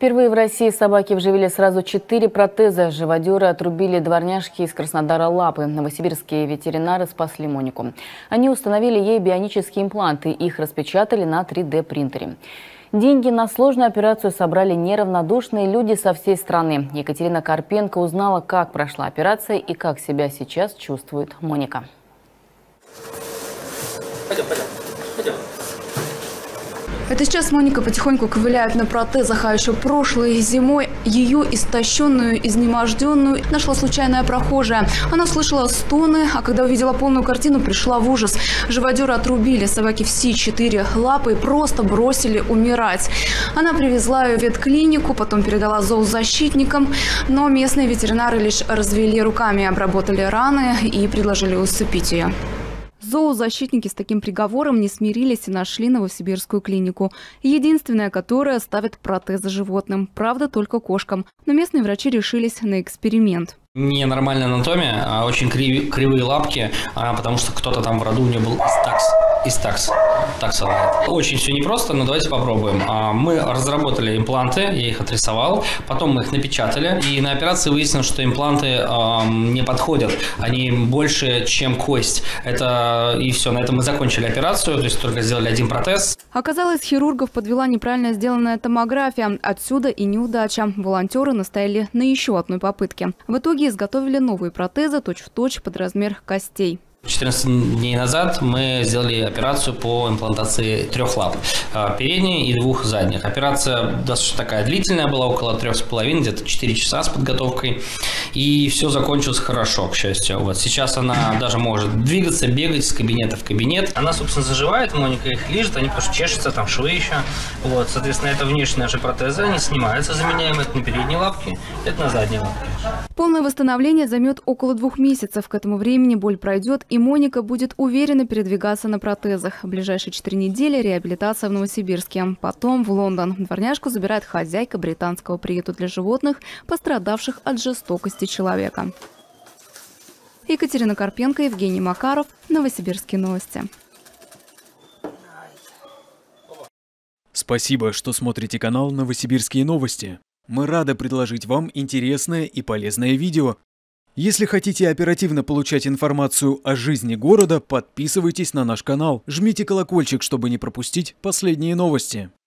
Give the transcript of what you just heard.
Впервые в России собаке вживили сразу 4 протеза. Живодеры отрубили дворняжке из Краснодара лапы. Новосибирские ветеринары спасли Монику. Они установили ей бионические импланты. Их распечатали на 3D-принтере. Деньги на сложную операцию собрали неравнодушные люди со всей страны. Екатерина Карпенко узнала, как прошла операция и как себя сейчас чувствует Моника. Пойдем. Это сейчас Моника потихоньку ковыляет на протезах, а еще прошлой зимой ее истощенную, изнеможденную нашла случайная прохожая. Она слышала стоны, а когда увидела полную картину, пришла в ужас. Живодеры отрубили собаке все 4 лапы и просто бросили умирать. Она привезла ее в ветклинику, потом передала зоозащитникам, но местные ветеринары лишь развели руками, обработали раны и предложили усыпить ее. Зоозащитники с таким приговором не смирились и нашли новосибирскую клинику. Единственная, которая ставит протезы животным. Правда, только кошкам. Но местные врачи решились на эксперимент. Ненормальная анатомия, а очень кривые лапки, потому что кто-то там в роду у нее был истакс. Очень все непросто, но давайте попробуем. Мы разработали импланты, я их отрисовал, потом мы их напечатали, и на операции выяснилось, что импланты не подходят, они больше, чем кость. И все, на этом мы закончили операцию, то есть только сделали один протез. Оказалось, хирургов подвела неправильно сделанная томография. Отсюда и неудача. Волонтеры настояли на еще одной попытке. В итоге изготовили новые протезы точь-в-точь под размер костей. 14 дней назад мы сделали операцию по имплантации 3 лап, передней и 2 задних. Операция достаточно такая длительная была, около 3,5, где-то 4 часа с подготовкой. И все закончилось хорошо, к счастью. Вот сейчас она даже может двигаться, бегать с кабинета в кабинет. Она, собственно, заживает, Моника их лижет, они просто чешутся, там швы еще. Вот, соответственно, это внешние наши протезы, они снимаются, заменяем это на передние лапки, это на задние лапки. Полное восстановление займет около 2 месяцев. К этому времени боль пройдет, и Моника будет уверенно передвигаться на протезах. В ближайшие 4 недели реабилитация в Новосибирске. Потом в Лондон. Дворняжку забирает хозяйка британского приюта для животных, пострадавших от жестокости человека. Екатерина Карпенко, Евгений Макаров. Новосибирские новости. Спасибо, что смотрите канал «Новосибирские новости». Мы рады предложить вам интересное и полезное видео. Если хотите оперативно получать информацию о жизни города, подписывайтесь на наш канал, жмите колокольчик, чтобы не пропустить последние новости.